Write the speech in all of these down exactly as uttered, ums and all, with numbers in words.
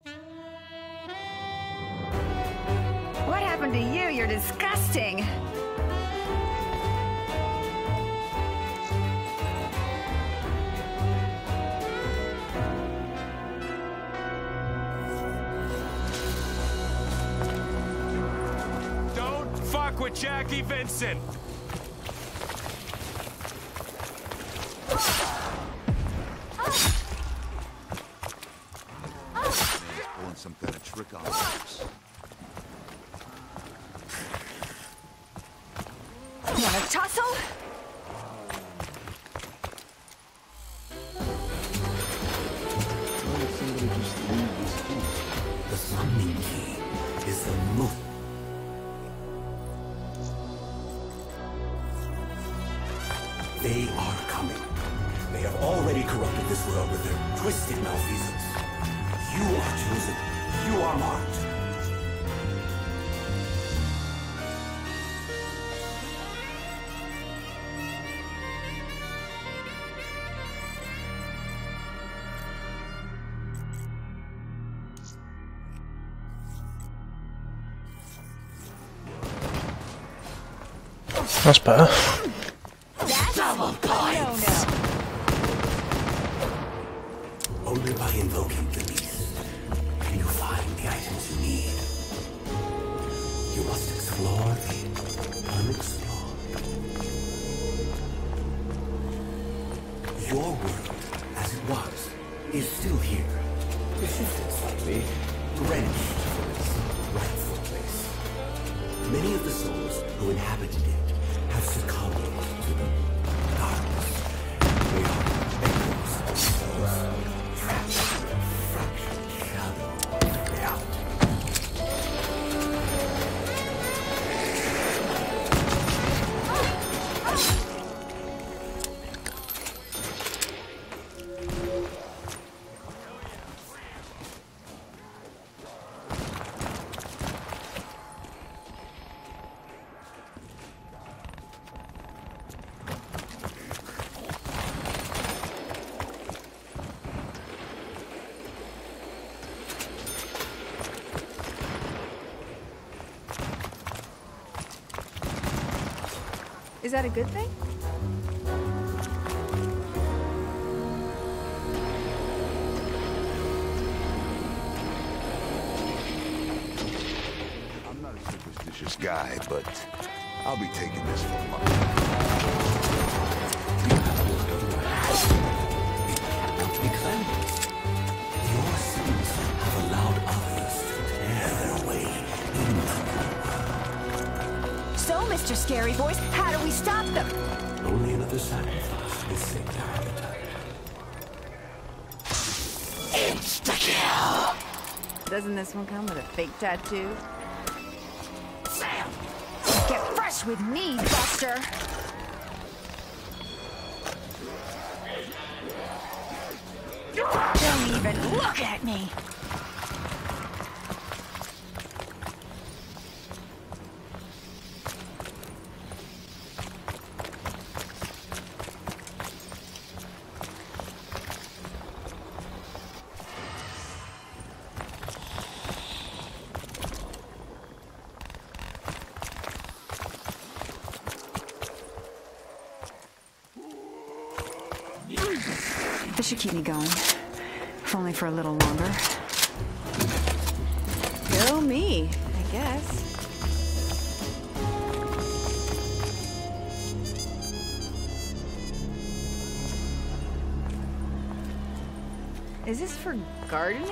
What happened to you? You're disgusting. Don't fuck with Jackie Vincent. Pulling some kind of trick on us. Want to tussle? The summoning key is the move. They are coming. They have already corrupted this world with their twisted malfeasance. You are chosen. You are marked. That's better. Double points! Only by invoking the beast can you find the items you need. You must explore the unexplored. Your world, as it was, is still here. Shifted slightly, drenched from its rightful place. Many of the souls who inhabited it have succumbed to the darkness. They are echoes of themselves, trapped in a fractured shadow of reality. Is that a good thing? I'm not a superstitious guy, but I'll be taking this for a month. Be cleansed. Your sins have allowed others to tear their way into. So, Mister Scary Voice, how do we stop them? Only another sacrifice will save their appetite. Insta-kill! Doesn't this one come with a fake tattoo? Get fresh with me, Buster! Don't even look at me! This should keep me going, if only for a little longer. Go me, I guess. Is this for gardening?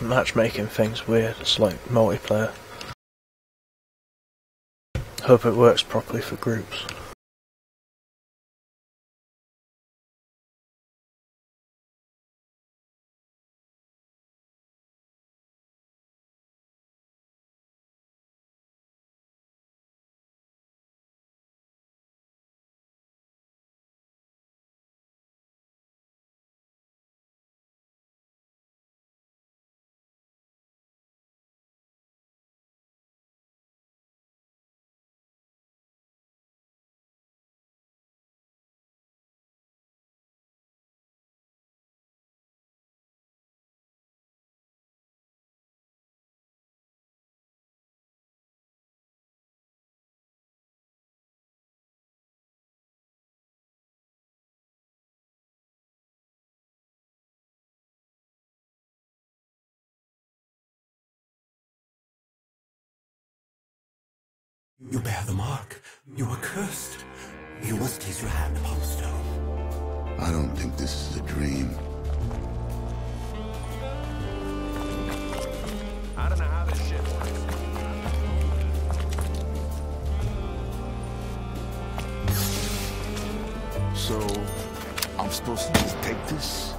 matchmaking thing's weird. It's like multiplayer. Hope it works properly for groups. You bear the mark. You are cursed. You must place your hand upon the stone. I don't think this is a dream. I don't know how this shit works. So, I'm supposed to just take this?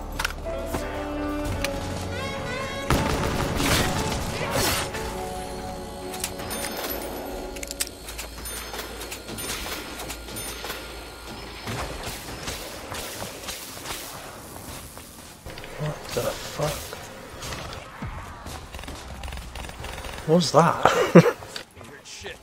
What the fuck? What's that? Shit.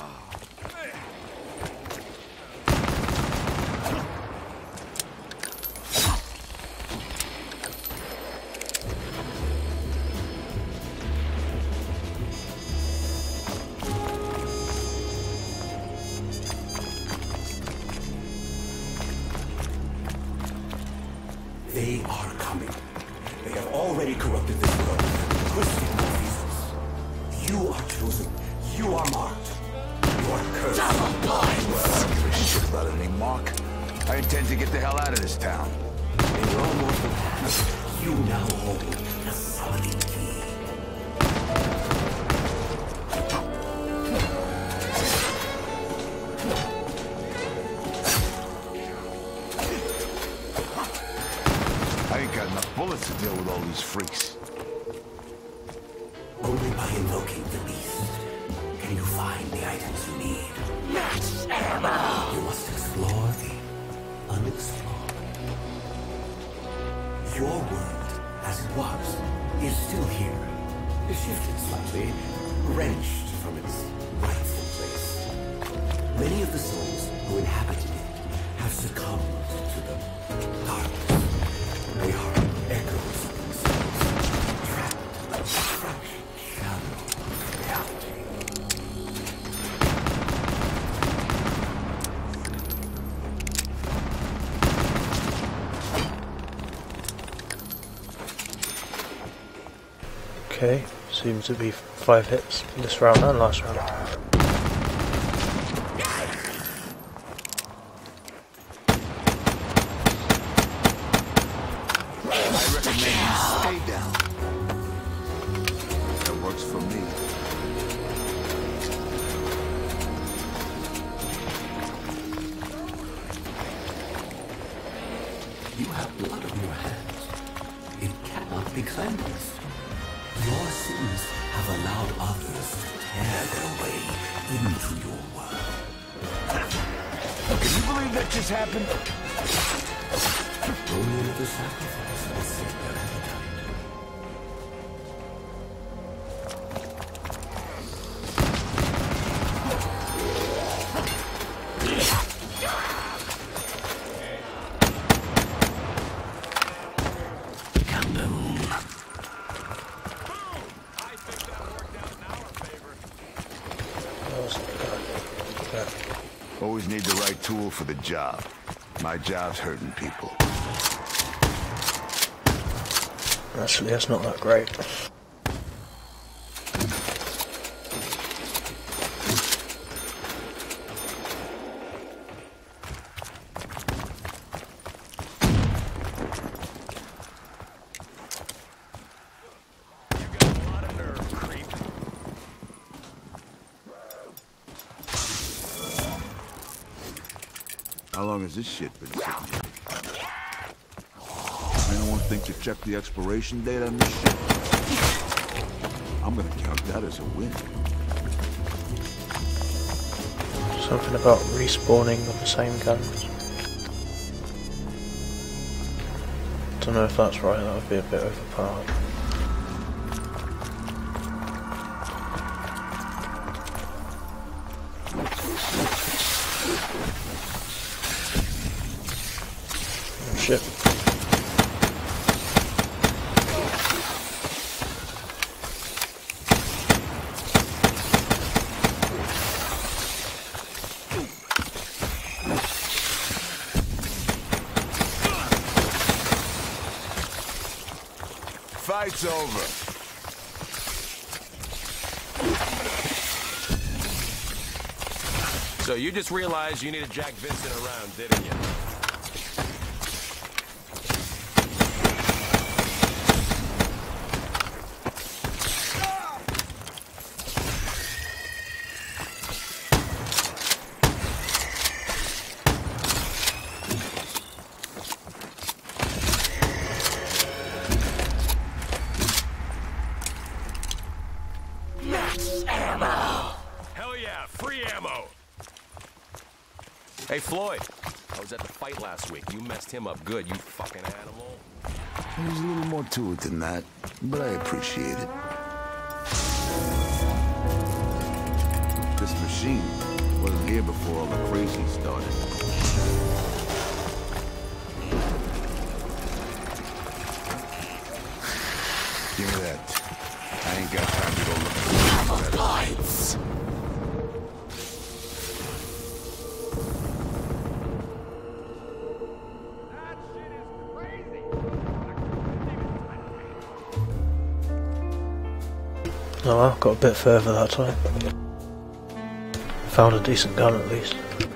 They are coming. They have already corrupted this world, twisted your thesis. You are chosen. You are marked. You are cursed. Well, I don't give a shit about any mark. I intend to get the hell out of this town. In your mortal hands, you now hold the summoning key. I ain't got enough bullets to deal with all these freaks. Only by invoking the beast can you find the items you need. Max ammo! You must explore the unexplored. Your world, as it was, is still here. Shifted slightly, wrenched from its rightful place. Many of the souls who inhabited it have succumbed to the darkness. They are echoes of themselves, trapped in the fraction shadow of reality. Okay, seems to be five hits this round and last round. I recommend you stay down. That works for me. You have blood on your hands. It cannot be cleansed. Your sins have allowed others to tear their way into your world. Can you believe that just happened? Only another sacrifice will save their appetite. Always need the right tool for the job. My job's hurting people. Actually, that's not that great. How long has this shit been sitting here? Anyone think to check the expiration date on this shit? I'm gonna count that as a win. Something about respawning of the same guns. Don't know if that's right, that would be a bit overpowered. Oh shit. Fight's over. So you just realized you needed Jack Vincent around, didn't you? Hell yeah, free ammo! Hey, Floyd. I was at the fight last week. You messed him up good, you fucking animal. There's a little more to it than that, but I appreciate it. This machine wasn't here before all the crazy started. Give me that. I ain't got time to go look at the lights. Oh well, got a bit further that time. Found a decent gun at least.